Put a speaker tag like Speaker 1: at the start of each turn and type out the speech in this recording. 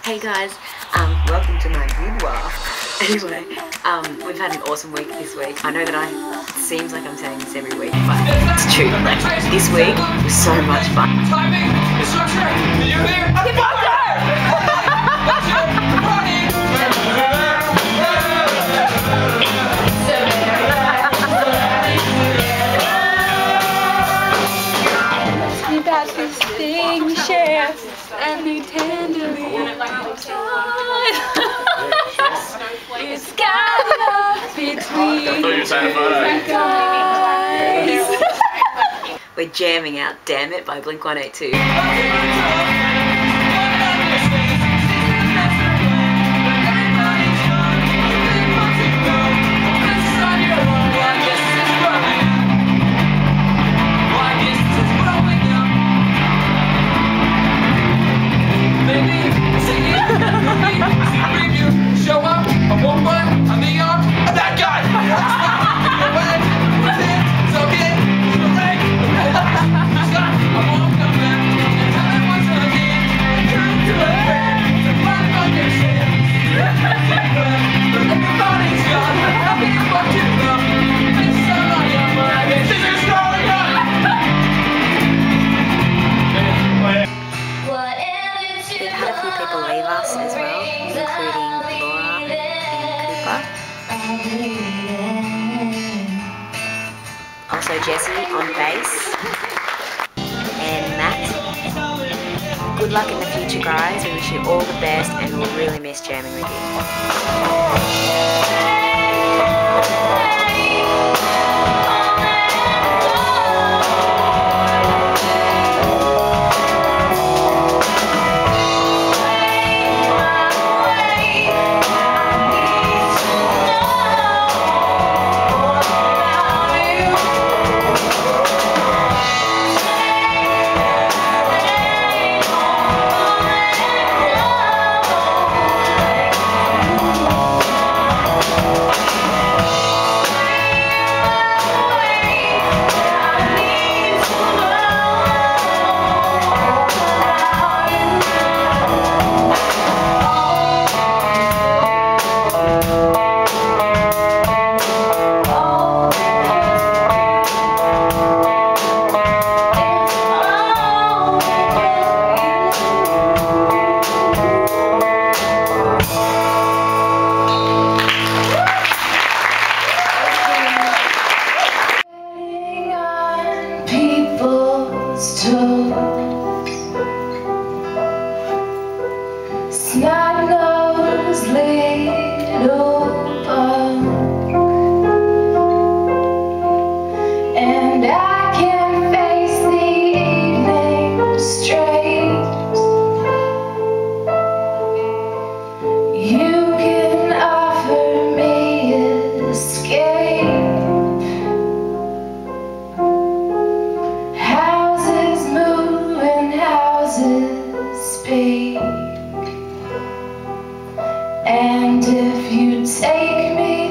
Speaker 1: Hey guys, welcome to my boudoir. Anyway, we've had an awesome week this week. I know that it seems like I'm saying this every week, but it's true. Like, this week was so much fun.
Speaker 2: Timing is structure. Do you hear?
Speaker 3: We got this thing share and they tenderly it's got love between guys.
Speaker 1: We're jamming out Damn It by Blink-182.
Speaker 2: Show up, I'm one butt, I'm the arm, I'm that guy! It's okay, it's alright, I won't come back, and tell them once again, true to a friend, to run on your shit. Everybody's gone, I'll be what you love, it's all I am, but this is your story,
Speaker 1: We've had a few people leave us as well, including Laura and Cooper. Also Jesse on bass. And Matt. Good luck in the future, guys. We wish you all the best and we'll really miss jamming with you.
Speaker 3: Snot-nosed little bug, and I can face the evening straight. You can offer me escape. Houses move and houses speak. And if you take me